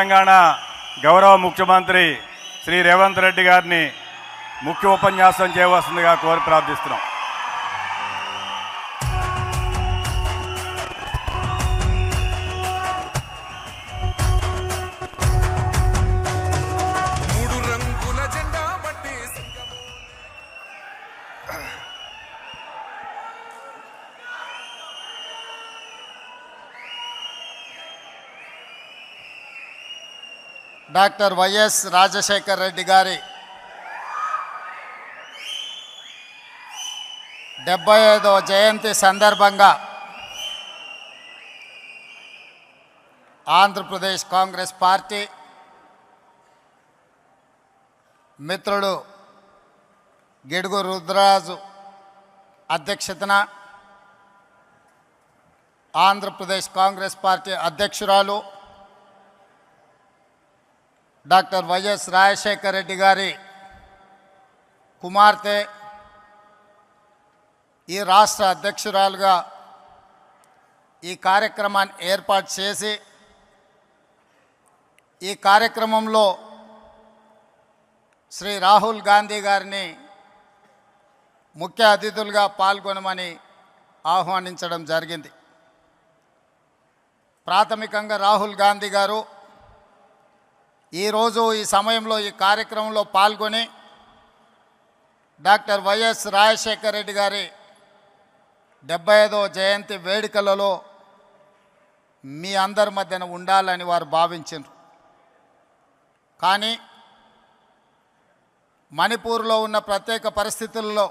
తెలంగాణ గౌరవ ముఖ్యమంత్రి శ్రీ రేవంత్ రెడ్డి గారిని ముఖ్య ఉపన్యాసం చేయవలసిందిగా కోరి ప్రార్థిస్తున్నాం. డాక్టర్ వైఎస్ రాజశేఖర్ రెడ్డి గారి 75వ జయంతి సందర్భంగా ఆంధ్రప్రదేశ్ కాంగ్రెస్ పార్టీ మిత్రుడు గిడుగు రుద్రరాజు అధ్యక్షతన ఆంధ్రప్రదేశ్ కాంగ్రెస్ పార్టీ అధ్యక్షురాలు డాక్టర్ వైఎస్ రాజశేఖర్ రెడ్డి గారి కుమార్తె ఈ రాష్ట్ర అధ్యక్షురాలుగా ఈ కార్యక్రమాన్ని ఏర్పాటు చేసి ఈ కార్యక్రమంలో శ్రీ రాహుల్ గాంధీ గారిని ముఖ్య అతిథులుగా పాల్గొనమని ఆహ్వానించడం జరిగింది. ప్రాథమికంగా రాహుల్ గాంధీ గారు ఈరోజు ఈ సమయంలో ఈ కార్యక్రమంలో పాల్గొని డాక్టర్ వైఎస్ రాజశేఖర్ రెడ్డి గారి 75వ జయంతి వేడుకలలో మీ అందరి మధ్యన ఉండాలని వారు భావించారు. కానీ మణిపూర్లో ఉన్న ప్రత్యేక పరిస్థితుల్లో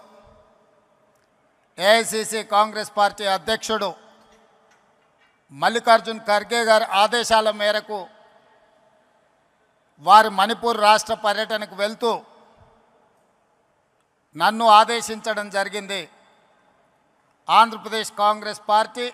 ఏఐసిసి కాంగ్రెస్ పార్టీ అధ్యక్షుడు మల్లికార్జున్ ఖర్గే గారి ఆదేశాల మేరకు వారు మణిపూర్ రాష్ట్ర పర్యటనకు వెళ్తూ నన్ను ఆదేశించడం జరిగింది. ఆంధ్రప్రదేశ్ కాంగ్రెస్ పార్టీ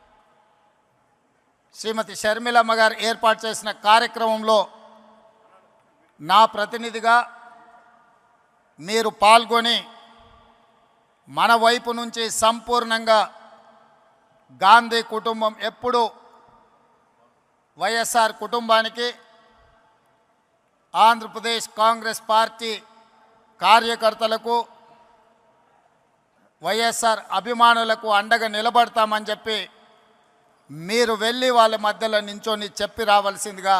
శ్రీమతి షర్మిలమ్మ గారు ఏర్పాటు చేసిన కార్యక్రమంలో నా ప్రతినిధిగా మీరు పాల్గొని మన వైపు నుంచి సంపూర్ణంగా గాంధీ కుటుంబం ఎప్పుడూ వైఎస్ఆర్ కుటుంబానికి ఆంధ్రప్రదేశ్ కాంగ్రెస్ పార్టీ కార్యకర్తలకు వైఎస్ఆర్ అభిమానులకు అండగా నిలబడతామని చెప్పి మీరు వెళ్ళి వాళ్ళ మధ్యలో నించొని చెప్పి రావాల్సిందిగా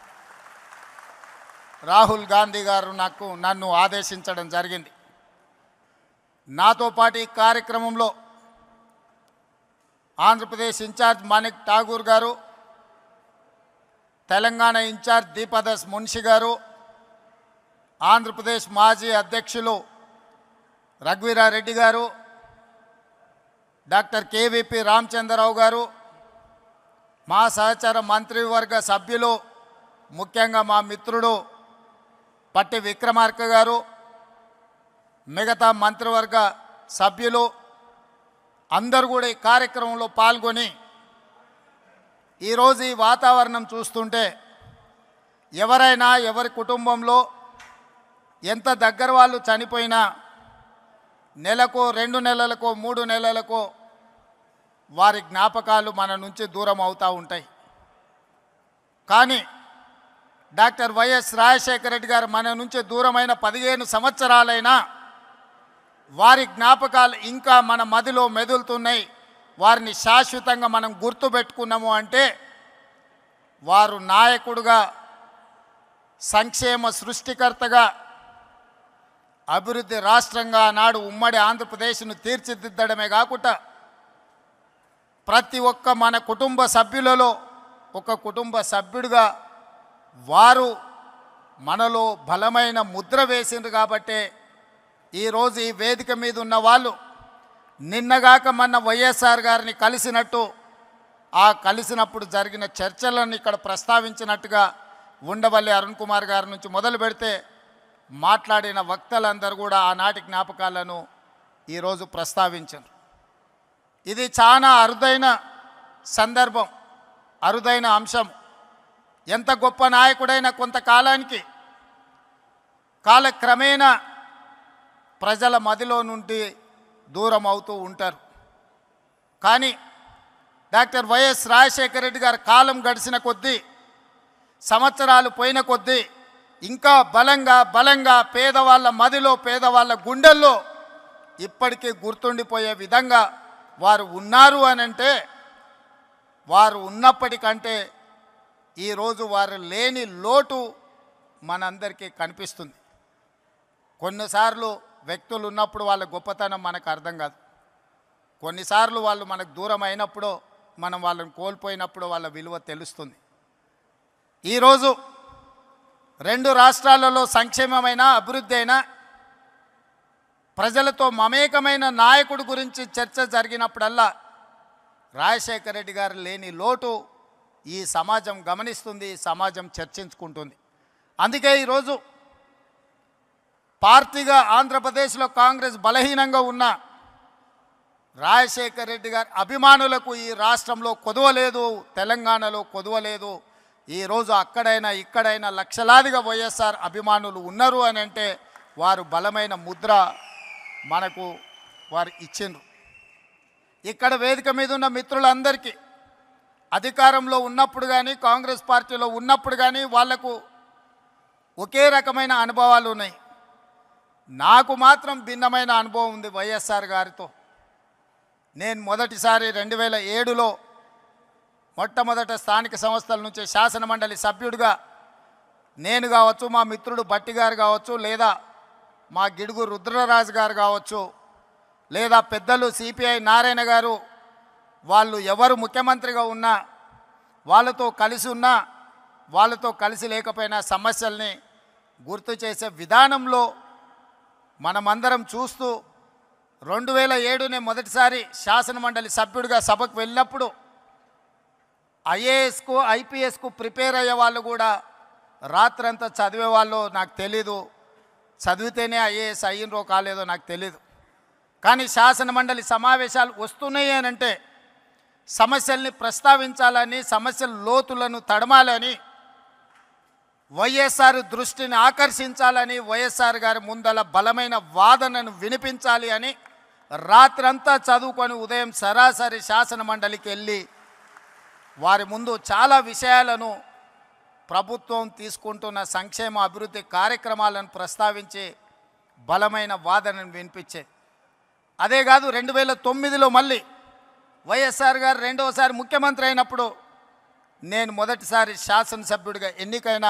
రాహుల్ గాంధీ గారు నన్ను ఆదేశించడం జరిగింది. నాతో పాటు ఈ కార్యక్రమంలో ఆంధ్రప్రదేశ్ ఇన్ఛార్జ్ మాణిక్ ఠాగూర్ గారు, తెలంగాణ ఇన్ఛార్జ్ దీపదాస్ మున్షి గారు, ఆంధ్రప్రదేశ్ మాజీ అధ్యక్షులు రఘువీరారెడ్డి గారు, డాక్టర్ కేవీపీ రామచంద్రరావు గారు, మా సహచర మంత్రివర్గ సభ్యులు ముఖ్యంగా మా మిత్రుడు పట్టి విక్రమార్క గారు, మిగతా మంత్రివర్గ సభ్యులు అందరూ కూడా ఈ కార్యక్రమంలో పాల్గొని ఈరోజు ఈ వాతావరణం చూస్తుంటే ఎవరైనా ఎవరి కుటుంబంలో ఎంత దగ్గర వాళ్ళు చనిపోయినా నెలకో 2 నెలలకో 3 నెలలకో వారి జ్ఞాపకాలు మన నుంచి దూరం అవుతూ ఉంటాయి. కానీ డాక్టర్ వైఎస్ రాజశేఖర రెడ్డి గారు మన నుంచి దూరమైన 15 సంవత్సరాలైనా వారి జ్ఞాపకాలు ఇంకా మన మదిలో మెదులుతున్నాయి. వారిని శాశ్వతంగా మనం గుర్తుపెట్టుకున్నాము అంటే వారు నాయకుడుగా, సంక్షేమ సృష్టికర్తగా, అభివృద్ధి రాష్ట్రంగా నాడు ఉమ్మడి ఆంధ్రప్రదేశ్ను తీర్చిదిద్దడమే కాకుండా ప్రతి ఒక్క మన కుటుంబ సభ్యులలో ఒక కుటుంబ సభ్యుడిగా వారు మనలో బలమైన ముద్ర వేసింది. కాబట్టి ఈరోజు ఈ వేదిక మీద ఉన్న వాళ్ళు నిన్నగాక మొన్న వైఎస్ఆర్ గారిని కలిసినట్టు, ఆ కలిసినప్పుడు జరిగిన చర్చలను ఇక్కడ ప్రస్తావించినట్టుగా ఉండవల్లి అరుణ్ కుమార్ గారి నుంచి మొదలు పెడితే మాట్లాడిన వక్తలందరూ కూడా ఆనాటి జ్ఞాపకాలను ఈరోజు ప్రస్తావించారు. ఇది చాలా అరుదైన సందర్భం, అరుదైన అంశం. ఎంత గొప్ప నాయకుడైనా కొంతకాలానికి కాలక్రమేణా ప్రజల మదిలో నుండి దూరం అవుతూ ఉంటారు. కానీ డాక్టర్ వైఎస్ రాజశేఖర రెడ్డి గారు కాలం గడిచిన కొద్దీ సంవత్సరాలు పోయిన కొద్దీ ఇంకా బలంగా బలంగా పేదవాళ్ళ మదిలో పేదవాళ్ళ గుండెల్లో ఇప్పటికీ గుర్తుండిపోయే విధంగా వారు ఉన్నారు అనంటే వారు ఉన్నప్పటికంటే ఈరోజు వారు లేని లోటు మనందరికీ కనిపిస్తుంది. కొన్నిసార్లు వ్యక్తులు ఉన్నప్పుడు వాళ్ళ గొప్పతనం మనకు అర్థం కాదు. కొన్నిసార్లు వాళ్ళు మనకు దూరం అయినప్పుడు మనం వాళ్ళని కోల్పోయినప్పుడు వాళ్ళ విలువ తెలుస్తుంది. ఈరోజు రెండు రాష్ట్రాలలో సంక్షేమమైన అభివృద్ధి అయినా ప్రజలతో మమేకమైన నాయకుడి గురించి చర్చ జరిగినప్పుడల్లా రాజశేఖర రెడ్డి గారు లేని లోటు ఈ సమాజం గమనిస్తుంది, ఈ సమాజం చర్చించుకుంటుంది. అందుకే ఈరోజు పార్టీగా ఆంధ్రప్రదేశ్లో కాంగ్రెస్ బలహీనంగా ఉన్న రాజశేఖర రెడ్డి గారి అభిమానులకు ఈ రాష్ట్రంలో కొదవలేదు, తెలంగాణలో కొదవలేదు. ఈరోజు అక్కడైనా ఇక్కడైనా లక్షలాదిగా వైఎస్ఆర్ అభిమానులు ఉన్నారు అని అంటే వారు బలమైన ముద్ర మనకు వారు ఇచ్చిండ్రు. ఇక్కడ వేదిక మీద ఉన్న మిత్రులందరికీ అధికారంలో ఉన్నప్పుడు కానీ కాంగ్రెస్ పార్టీలో ఉన్నప్పుడు కానీ వాళ్లకు ఒకే రకమైన అనుభవాలు ఉన్నాయి. నాకు మాత్రం భిన్నమైన అనుభవం ఉంది వైఎస్ఆర్ గారితో. నేను మొదటిసారి 2007లో మొట్టమొదట స్థానిక సంస్థల నుంచి శాసనమండలి సభ్యుడిగా నేను కావచ్చు, మా మిత్రుడు భట్టి గారు కావచ్చు, లేదా మా గిడుగు రుద్రరాజు గారు కావచ్చు, లేదా పెద్దలు సిపిఐ నారాయణ గారు, వాళ్ళు ఎవరు ముఖ్యమంత్రిగా ఉన్నా వాళ్ళతో కలిసి ఉన్నా వాళ్ళతో కలిసి లేకపోయినా సమస్యల్ని గుర్తు చేసే విధానంలో మనమందరం చూస్తూ 2007 మొదటిసారి శాసనమండలి సభ్యుడిగా సభకు వెళ్ళినప్పుడు ఐఏఎస్కు ఐపీఎస్కు ప్రిపేర్ అయ్యే వాళ్ళు కూడా రాత్రంతా చదివే వాళ్ళు నాకు తెలీదు. చదివితేనే ఐఏఎస్ అయ్యినరో కాలేదో నాకు తెలీదు. కానీ శాసనమండలి సమావేశాలు వస్తున్నాయి అని అంటే సమస్యల్ని ప్రస్తావించాలని, సమస్యల లోతులను తడమాలని, వైఎస్ఆర్ దృష్టిని ఆకర్షించాలని, వైఎస్ఆర్ గారి ముందల బలమైన వాదనను వినిపించాలి అని రాత్రంతా చదువుకొని ఉదయం సరాసరి శాసనమండలికి వెళ్ళి వారి ముందు చాలా విషయాలను ప్రభుత్వం తీసుకుంటున్న సంక్షేమ అభివృద్ధి కార్యక్రమాలను ప్రస్తావించి బలమైన వాదనను వినిపించేది. అదే కాదు 2009లో మళ్ళీ వైఎస్ఆర్ గారు రెండవసారి ముఖ్యమంత్రి అయినప్పుడు నేను మొదటిసారి శాసనసభ్యుడిగా ఎన్నికైన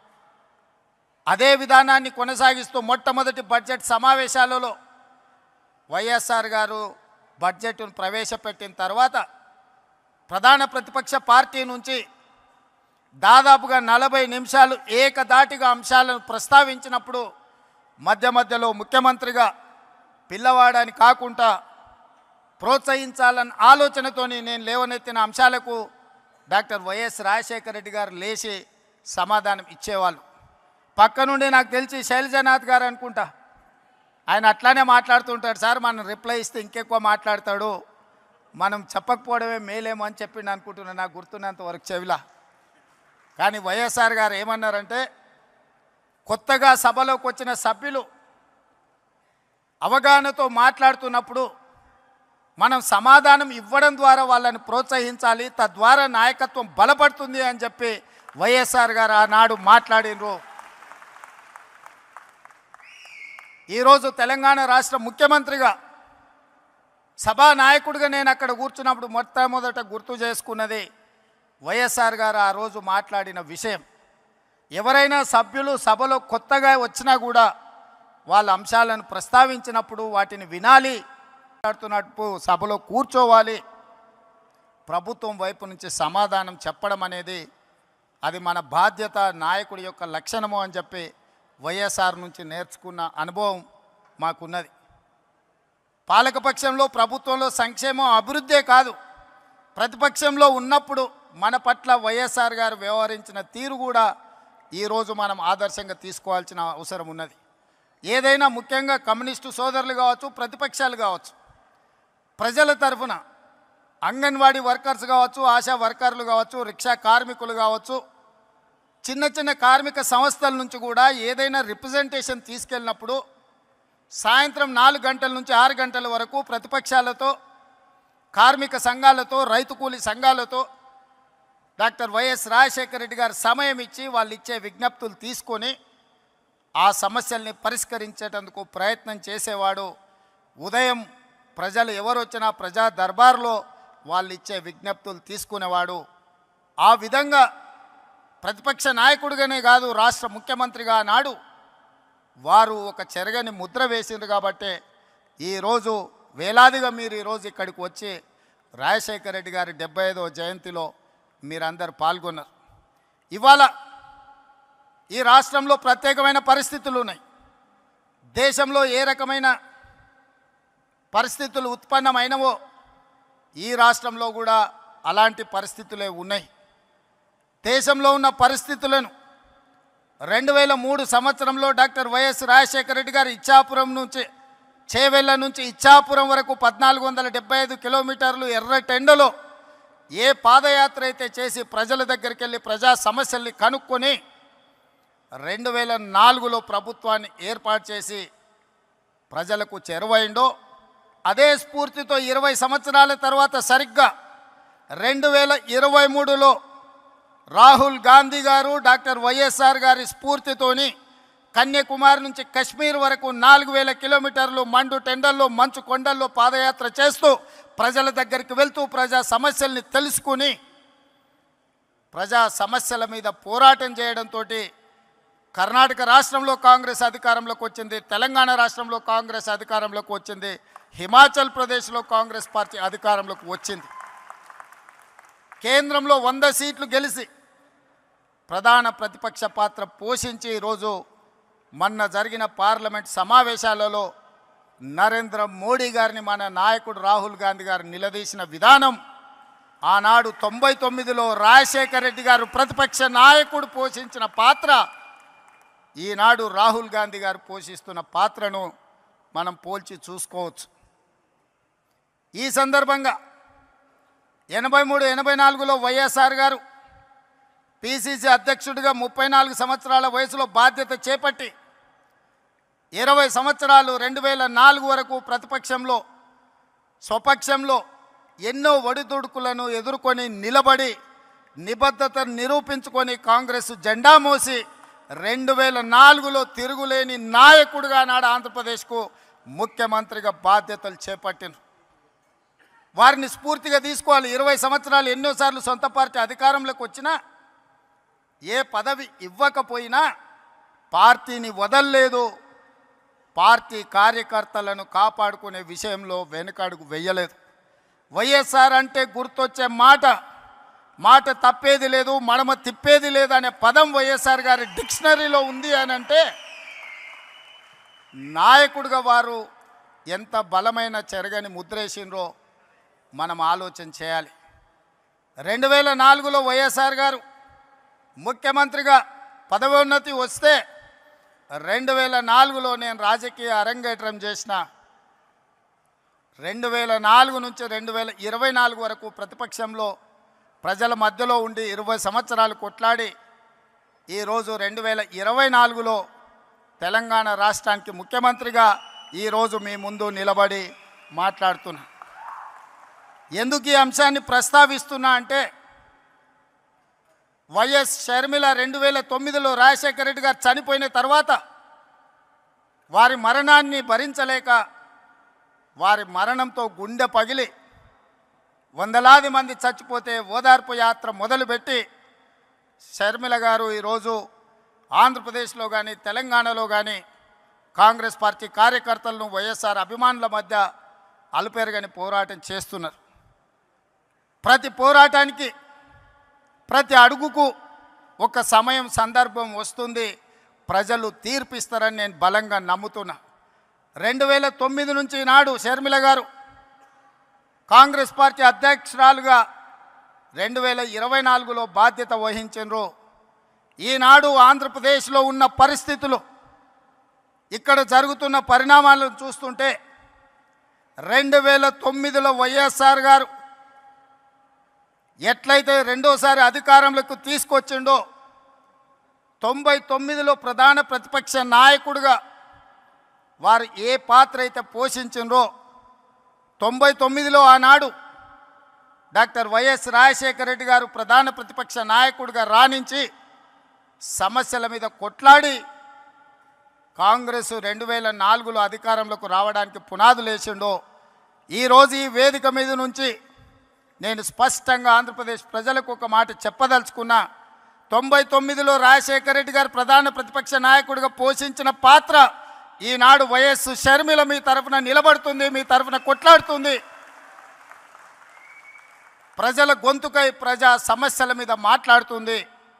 అదే విధానాన్ని కొనసాగిస్తూ మొట్టమొదటి బడ్జెట్ సమావేశాలలో వైఎస్ఆర్ గారు బడ్జెట్ను ప్రవేశపెట్టిన తర్వాత ప్రధాన ప్రతిపక్ష పార్టీ నుంచి దాదాపుగా 40 నిమిషాలు ఏకధాటిగా అంశాలను ప్రస్తావించినప్పుడు మధ్య మధ్యలో ముఖ్యమంత్రిగా పిల్లవాడని కాకుండా ప్రోత్సహించాలన్న ఆలోచనతోని నేను లేవనెత్తిన అంశాలకు డాక్టర్ వైఎస్ రాజశేఖర రెడ్డి గారు లేచి సమాధానం ఇచ్చేవాళ్ళు. పక్క నుండి నాకు తెలిసి శైలజనాథ్ గారు అనుకుంటా, ఆయన అట్లానే మాట్లాడుతుంటాడు. సార్ మనం రిప్లై ఇస్తే ఇంకెక్కువ మాట్లాడతాడు, మనం చెప్పకపోవడమే మేలేమో అని చెప్పి నేను అనుకుంటున్నాను, నాకు గుర్తున్నంత వరకు చెవిలా. కానీ వైఎస్ఆర్ గారు ఏమన్నారంటే, కొత్తగా సభలోకి వచ్చిన సభ్యులు అవగాహనతో మాట్లాడుతున్నప్పుడు మనం సమాధానం ఇవ్వడం ద్వారా వాళ్ళని ప్రోత్సహించాలి, తద్వారా నాయకత్వం బలపడుతుంది అని చెప్పి వైఎస్ఆర్ గారు ఆనాడు మాట్లాడినరు. ఈరోజు తెలంగాణ రాష్ట్ర ముఖ్యమంత్రిగా సభానాయకుడిగా నేను అక్కడ కూర్చున్నప్పుడు మొట్టమొదట గుర్తు చేసుకున్నది వైఎస్ఆర్ గారు ఆ రోజు మాట్లాడిన విషయం. ఎవరైనా సభ్యులు సభలో కొత్తగా వచ్చినా కూడా వాళ్ళ అంశాలను ప్రస్తావించినప్పుడు వాటిని వినాలి, మాట్లాడుతున్నట్టు సభలో కూర్చోవాలి, ప్రభుత్వం వైపు నుంచి సమాధానం చెప్పడం అనేది అది మన బాధ్యత, నాయకుడి యొక్క లక్షణము అని చెప్పి వైఎస్ఆర్ నుంచి నేర్చుకున్న అనుభవం మాకున్నది. పాలకపక్షంలో ప్రభుత్వంలో సంక్షేమం అభివృద్ధే కాదు, ప్రతిపక్షంలో ఉన్నప్పుడు మన పట్ల వైఎస్ఆర్ గారు వ్యవహరించిన తీరు కూడా ఈరోజు మనం ఆదర్శంగా తీసుకోవాల్సిన అవసరం ఉన్నది. ఏదైనా ముఖ్యంగా కమ్యూనిస్టు సోదరులు కావచ్చు, ప్రతిపక్షాలు కావచ్చు, ప్రజల తరఫున అంగన్వాడీ వర్కర్స్ కావచ్చు, ఆశా వర్కర్లు కావచ్చు, రిక్షా కార్మికులు కావచ్చు, చిన్న చిన్న కార్మిక సంస్థల నుంచి కూడా ఏదైనా రిప్రజెంటేషన్ తీసుకెళ్ళినప్పుడు సాయంత్రం 4 గంటల నుంచి 6 గంటల వరకు ప్రతిపక్షాలతో, కార్మిక సంఘాలతో, రైతు కూలీ సంఘాలతో డాక్టర్ వైఎస్ రాజశేఖర రెడ్డి గారు సమయం ఇచ్చి వాళ్ళు ఇచ్చే విజ్ఞప్తులు తీసుకొని ఆ సమస్యల్ని పరిష్కరించేటందుకు ప్రయత్నం చేసేవాడు. ఉదయం ప్రజలు ఎవరు వచ్చినా ప్రజా దర్బార్లో వాళ్ళు ఇచ్చే విజ్ఞప్తులు తీసుకునేవాడు. ఆ విధంగా ప్రతిపక్ష నాయకుడిగానే కాదు, రాష్ట్ర ముఖ్యమంత్రిగా నాడు వారు ఒక చెరగని ముద్ర వేసింది. కాబట్టి ఈరోజు వేలాదిగా మీరు ఈరోజు ఇక్కడికి వచ్చి రాజశేఖర రెడ్డి గారి 75వ జయంతిలో మీరందరూ పాల్గొన్నారు. ఇవాళ ఈ రాష్ట్రంలో ప్రత్యేకమైన పరిస్థితులు ఉన్నాయి. దేశంలో ఏ రకమైన పరిస్థితులు ఉత్పన్నమైనవో ఈ రాష్ట్రంలో కూడా అలాంటి పరిస్థితులే ఉన్నాయి. దేశంలో ఉన్న పరిస్థితులను 2003 సంవత్సరంలో డాక్టర్ వైఎస్ రాజశేఖర రెడ్డి గారు ఇచ్చాపురం నుంచి చేవెళ్ళ నుంచి ఇచ్చాపురం వరకు 1475 కిలోమీటర్లు ఎర్రటెండలో ఏ పాదయాత్ర అయితే చేసి ప్రజల దగ్గరికి వెళ్ళి ప్రజా సమస్యల్ని కనుక్కొని 2004లో ప్రభుత్వాన్ని ఏర్పాటు చేసి ప్రజలకు చేరువైండో, అదే స్ఫూర్తితో 20 సంవత్సరాల తర్వాత సరిగ్గా 2023లో రాహుల్ గాంధీ గారు డాక్టర్ వైఎస్ఆర్ గారి స్ఫూర్తితోని కన్యాకుమారి నుంచి కశ్మీర్ వరకు 4000 కిలోమీటర్లు మండు టెండల్లో మంచు కొండల్లో పాదయాత్ర చేస్తూ ప్రజల దగ్గరికి వెళ్తూ ప్రజా సమస్యల్ని తెలుసుకుని ప్రజా సమస్యల మీద పోరాటం చేయడంతో కర్ణాటక రాష్ట్రంలో కాంగ్రెస్ అధికారంలోకి వచ్చింది, తెలంగాణ రాష్ట్రంలో కాంగ్రెస్ అధికారంలోకి వచ్చింది, హిమాచల్ ప్రదేశ్లో కాంగ్రెస్ పార్టీ అధికారంలోకి వచ్చింది. కేంద్రంలో 100 సీట్లు గెలిచి ప్రధాన ప్రతిపక్ష పాత్ర పోషించి ఈరోజు మొన్న జరిగిన పార్లమెంట్ సమావేశాలలో నరేంద్ర మోడీ గారిని మన నాయకుడు రాహుల్ గాంధీ గారు నిలదీసిన విధానం, ఆనాడు 99లో రాజశేఖర రెడ్డి గారు ప్రతిపక్ష నాయకుడు పోషించిన పాత్ర, ఈనాడు రాహుల్ గాంధీ గారు పోషిస్తున్న పాత్రను మనం పోల్చి చూసుకోవచ్చు. ఈ సందర్భంగా 83-84లో వైఎస్ఆర్ గారు పిసిసి అధ్యక్షుడిగా 34 సంవత్సరాల వయసులో బాధ్యత చేపట్టి 20 సంవత్సరాలు 2004 వరకు ప్రతిపక్షంలో స్వపక్షంలో ఎన్నో ఒడిదుడుకులను ఎదుర్కొని నిలబడి నిబద్ధతను నిరూపించుకొని కాంగ్రెస్ జెండా మోసి 2004లో తిరుగులేని నాయకుడిగా నాడు ఆంధ్రప్రదేశ్కు ముఖ్యమంత్రిగా బాధ్యతలు చేపట్టిన వారిని స్ఫూర్తిగా తీసుకోవాలి. 20 సంవత్సరాలు ఎన్నోసార్లు సొంత పార్టీ అధికారంలోకి వచ్చినా ఏ పదవి ఇవ్వకపోయినా పార్టీని వదల్లేదు, పార్టీ కార్యకర్తలను కాపాడుకునే విషయంలో వెనుకడుగు వెయ్యలేదు. వైఎస్ఆర్ అంటే గుర్తొచ్చే మాట తప్పేది లేదు, మడమ తిప్పేది లేదు అనే పదం వైఎస్ఆర్ గారి డిక్షనరీలో ఉంది అని అంటే నాయకుడిగా వారు ఎంత బలమైన చెరగని ముద్రేసిండ్రో మనం ఆలోచన చేయాలి. 2004లో వైఎస్ఆర్ గారు ముఖ్యమంత్రిగా పదవోన్నతి వస్తే 2004లో నేను రాజకీయ అరంగేట్రం చేసిన. 2004 నుంచి 2024 వరకు ప్రతిపక్షంలో ప్రజల మధ్యలో ఉండి 20 సంవత్సరాలు కొట్లాడి ఈరోజు 2024లో తెలంగాణ రాష్ట్రానికి ముఖ్యమంత్రిగా ఈరోజు మీ ముందు నిలబడి మాట్లాడుతున్నా. ఎందుకు ఈ అంశాన్ని ప్రస్తావిస్తున్నా అంటే వైఎస్ షర్మిల 2009లో రాజశేఖర రెడ్డి గారు చనిపోయిన తర్వాత వారి మరణాన్ని భరించలేక వారి మరణంతో గుండె పగిలి వందలాది మంది చచ్చిపోతే ఓదార్పు యాత్ర మొదలుపెట్టి షర్మిల గారు ఈరోజు ఆంధ్రప్రదేశ్లో కానీ తెలంగాణలో కానీ కాంగ్రెస్ పార్టీ కార్యకర్తలను వైఎస్ఆర్ అభిమానుల మధ్య అలుపెరగని పోరాటం చేస్తున్నారు. ప్రతి పోరాటానికి ప్రతి అడుగుకు ఒక సమయం సందర్భం వస్తుంది, ప్రజలు తీర్పిస్తారని నేను బలంగా నమ్ముతున్నా. 2009 నుంచి నాడు షర్మిల గారు కాంగ్రెస్ పార్టీ అధ్యక్షురాలుగా 2024లో బాధ్యత వహించారు. ఈనాడు ఆంధ్రప్రదేశ్లో ఉన్న పరిస్థితులు, ఇక్కడ జరుగుతున్న పరిణామాలను చూస్తుంటే 2009లో వైఎస్ఆర్ గారు ఎట్లయితే రెండోసారి అధికారంలోకి తీసుకొచ్చిండో 99లో ప్రధాన ప్రతిపక్ష నాయకుడిగా వారు ఏ పాత్ర అయితే పోషించిండ్రో 99లో ఆనాడు డాక్టర్ వైఎస్ రాజశేఖర రెడ్డి గారు ప్రధాన ప్రతిపక్ష నాయకుడిగా రాణించి సమస్యల మీద కొట్లాడి కాంగ్రెస్ 2004లో అధికారంలోకి రావడానికి పునాదులు వేసిండో ఈరోజు ఈ వేదిక మీద నుంచి నేను స్పష్టంగా ఆంధ్రప్రదేశ్ ప్రజలకు ఒక మాట చెప్పదలుచుకున్నా. 99లో రాజశేఖర రెడ్డి గారు ప్రధాన ప్రతిపక్ష నాయకుడిగా పోషించిన పాత్ర ఈనాడు వైఎస్ షర్మిల మీ తరఫున నిలబడుతుంది, మీ తరఫున కొట్లాడుతుంది. ప్రజల గొంతుకై ప్రజా సమస్యల మీద మాట్లాడుతుంది.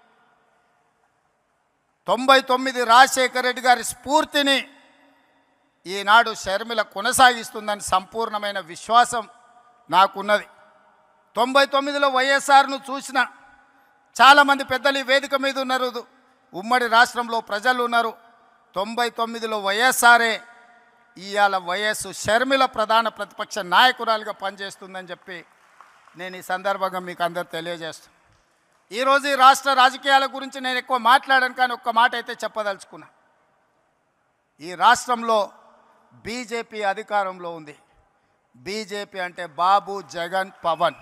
99 రాజశేఖర రెడ్డి గారి స్ఫూర్తిని ఈనాడు షర్మిల కొనసాగిస్తుందని సంపూర్ణమైన విశ్వాసం నాకున్నది. 99లో వైఎస్ఆర్ను చూసిన చాలామంది పెద్దలు ఈ వేదిక మీద ఉన్నారు, ఉమ్మడి రాష్ట్రంలో ప్రజలు ఉన్నారు. 99లో వైఎస్ఆరే ఇవాళ వైఎస్ షర్మిల ప్రధాన ప్రతిపక్ష నాయకురాలుగా పనిచేస్తుందని చెప్పి నేను ఈ సందర్భంగా మీకు అందరు తెలియజేస్తాను. ఈరోజు ఈ రాష్ట్ర రాజకీయాల గురించి నేను ఎక్కువ మాట్లాడాను, కానీ ఒక్క మాట అయితే చెప్పదలుచుకున్నా. ఈ రాష్ట్రంలో బీజేపీ అధికారంలో ఉంది. బీజేపీ అంటే బాబు, జగన్, పవన్.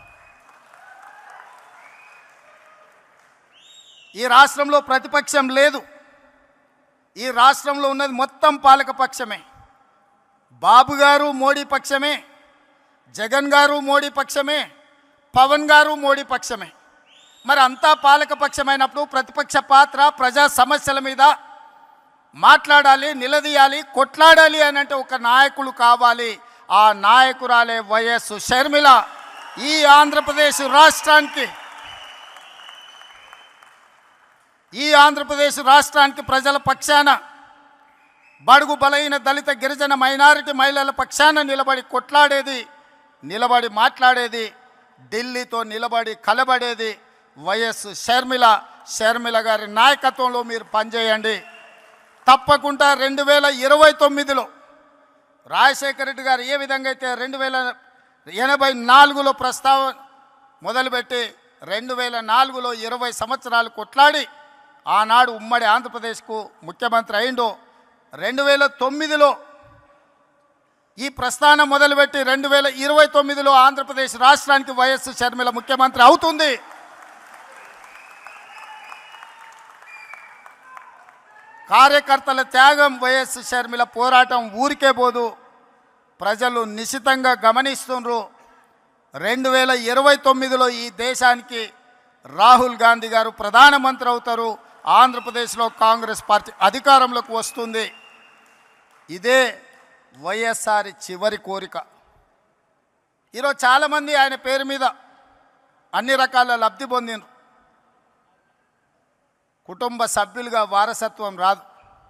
ఈ రాష్ట్రంలో ప్రతిపక్షం లేదు. ఈ రాష్ట్రంలో ఉన్నది మొత్తం పాలకపక్షమే. బాబు గారు మోడీ పక్షమే, జగన్ గారు మోడీ పక్షమే, పవన్ గారు మోడీ పక్షమే. మరి అంతా పాలకపక్షమైనప్పుడు ప్రతిపక్ష పాత్ర ప్రజా సమస్యల మీద మాట్లాడాలి, నిలదీయాలి, కొట్లాడాలి అని అంటే ఒక నాయకులు కావాలి. ఆ నాయకురాలే వైఎస్ షర్మిల. ఈ ఆంధ్రప్రదేశ్ రాష్ట్రానికి ప్రజల పక్షాన, బడుగు బలైన దళిత గిరిజన మైనారిటీ మహిళల పక్షాన నిలబడి కొట్లాడేది, నిలబడి మాట్లాడేది, ఢిల్లీతో నిలబడి కలబడేది వైఎస్ షర్మిల. షర్మిల గారి నాయకత్వంలో మీరు పనిచేయండి. తప్పకుండా 2029లో రాజశేఖర రెడ్డి గారు ఏ విధంగా అయితే 1984లో ప్రస్తావన మొదలుపెట్టి 2004లో 20 సంవత్సరాలు కొట్లాడి ఆనాడు ఉమ్మడి ఆంధ్రప్రదేశ్కు ముఖ్యమంత్రి అయిండో, 2009లో ఈ ప్రస్థానం మొదలుపెట్టి 2029లో ఆంధ్రప్రదేశ్ రాష్ట్రానికి వైఎస్ షర్మిల ముఖ్యమంత్రి అవుతుంది. కార్యకర్తల త్యాగం, వైఎస్ షర్మిల పోరాటం ఊరికే పోదు. ప్రజలు నిశితంగా గమనిస్తున్నారు. 2029లో ఈ దేశానికి రాహుల్ గాంధీ గారు ప్రధానమంత్రి అవుతారు. ఆంధ్రప్రదేశ్లో కాంగ్రెస్ పార్టీ అధికారంలోకి వస్తుంది. ఇదే వైఎస్ఆర్ చివరి కోరిక. ఈరోజు చాలామంది ఆయన పేరు మీద అన్ని రకాల లబ్ధి పొందినారు. కుటుంబ సభ్యులుగా వారసత్వం రాదు.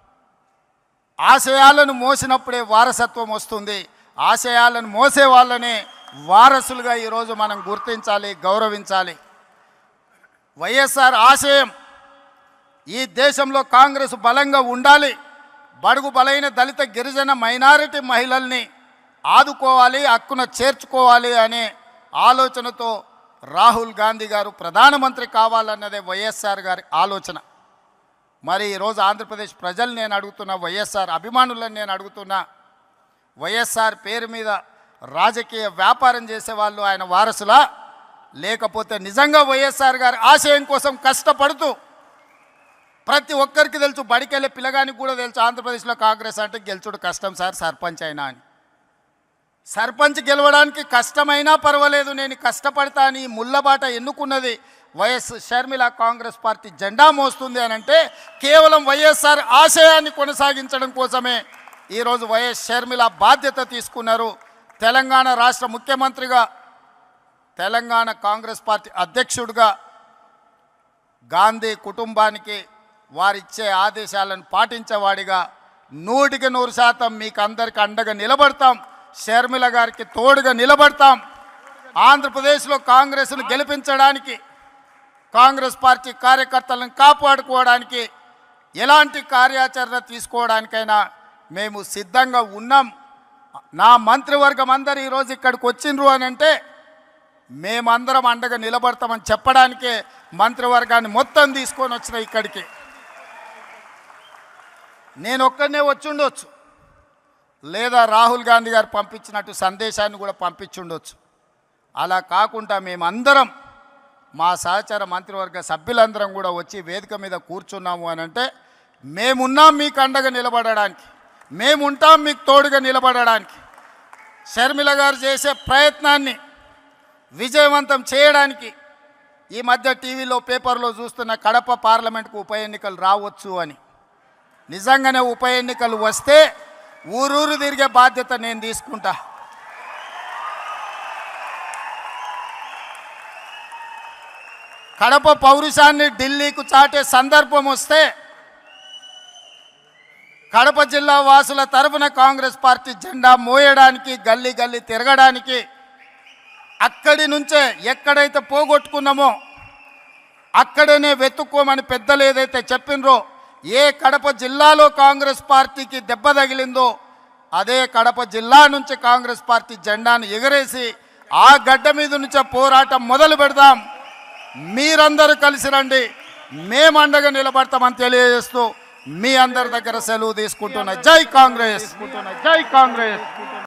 ఆశయాలను మోసినప్పుడే వారసత్వం వస్తుంది. ఆశయాలను మోసే వాళ్ళనే వారసులుగా ఈరోజు మనం గుర్తించాలి, గౌరవించాలి. వైఎస్ఆర్ ఆశయం ఈ దేశంలో కాంగ్రెస్ బలంగా ఉండాలి, బడుగు బలైన దళిత గిరిజన మైనారిటీ మహిళల్ని ఆదుకోవాలి, హక్కున చేర్చుకోవాలి అనే ఆలోచనతో రాహుల్ గాంధీ గారు ప్రధానమంత్రి కావాలన్నదే వైఎస్ఆర్ గారి ఆలోచన. మరి ఈరోజు ఆంధ్రప్రదేశ్ ప్రజలు నేను అడుగుతున్నా, వైఎస్ఆర్ అభిమానులను నేను అడుగుతున్నా, వైఎస్ఆర్ పేరు మీద రాజకీయ వ్యాపారం చేసేవాళ్ళు ఆయన వారసులా, లేకపోతే నిజంగా వైఎస్ఆర్ గారి ఆశయం కోసం కష్టపడుతూ, ప్రతి ఒక్కరికి తెలుసు, బడికెళ్ళే పిల్లగానికి కూడా తెలుసు ఆంధ్రప్రదేశ్లో కాంగ్రెస్ అంటే గెలుచుడు కష్టం సార్, సర్పంచ్ అయినా అని. సర్పంచ్ గెలవడానికి కష్టమైనా పర్వాలేదు, నేను కష్టపడతా అని ముళ్ళబాట ఎన్నుకున్నది వైఎస్ షర్మిల. కాంగ్రెస్ పార్టీ జెండా మోస్తుంది అని అంటే కేవలం వైఎస్ఆర్ ఆశయాన్ని కొనసాగించడం కోసమే ఈరోజు వైఎస్ షర్మిల బాధ్యత తీసుకున్నారు. తెలంగాణ రాష్ట్ర ముఖ్యమంత్రిగా, తెలంగాణ కాంగ్రెస్ పార్టీ అధ్యక్షుడిగా గాంధీ కుటుంబానికి వారిచ్చే ఆదేశాలను పాటించేవాడిగా 100% మీకు అందరికీ అండగా నిలబడతాం. షర్మిల గారికి తోడుగా నిలబడతాం. ఆంధ్రప్రదేశ్లో కాంగ్రెస్ను గెలిపించడానికి, కాంగ్రెస్ పార్టీ కార్యకర్తలను కాపాడుకోవడానికి, ఎలాంటి కార్యాచరణ తీసుకోవడానికైనా మేము సిద్ధంగా ఉన్నాం. నా మంత్రివర్గం అందరూ ఈరోజు ఇక్కడికి వచ్చిండ్రు అని అంటే మేమందరం అండగా నిలబడతామని చెప్పడానికే మంత్రివర్గాన్ని మొత్తం తీసుకొని వచ్చిన ఇక్కడికి. నేను ఒక్కనే వచ్చి ఉండొచ్చు, లేదా రాహుల్ గాంధీ గారు పంపించినట్టు సందేశాన్ని కూడా పంపించుండొచ్చు. అలా కాకుండా మేమందరం మా సహచర మంత్రివర్గ సభ్యులందరం కూడా వచ్చి వేదిక మీద కూర్చున్నాము అని అంటే మేమున్నాం మీకు అండగా నిలబడడానికి, మేముంటాం మీకు తోడుగా నిలబడడానికి. షర్మిల గారు చేసే ప్రయత్నాన్ని విజయవంతం చేయడానికి ఈ మధ్య టీవీలో పేపర్లో చూస్తున్న కడప పార్లమెంట్కు ఉప ఎన్నికలు రావచ్చు అని. నిజంగానే ఉప ఎన్నికలు వస్తే ఊరూరు తిరిగే బాధ్యత నేను తీసుకుంటా. కడప పౌరుషాన్ని ఢిల్లీకు చాటే సందర్భం వస్తే కడప జిల్లా వాసుల తరఫున కాంగ్రెస్ పార్టీ జెండా మోయడానికి, గల్లీ గల్లీ తిరగడానికి, అక్కడి నుంచే ఎక్కడైతే పోగొట్టుకున్నామో అక్కడనే వెతుక్కోమని పెద్దలు ఏదైతే చెప్పినరో, ఏ కడప జిల్లాలో కాంగ్రెస్ పార్టీకి దెబ్బ తగిలిందో అదే కడప జిల్లా నుంచి కాంగ్రెస్ పార్టీ జెండాను ఎగరేసి ఆ గడ్డ మీద నుంచే పోరాటం మొదలు పెడదాం. మీరందరూ కలిసి రండి, మేము అండగా నిలబడతామని తెలియజేస్తూ మీ అందరి దగ్గర సెలవు తీసుకుంటున్నా. జై కాంగ్రెస్, జై కాంగ్రెస్.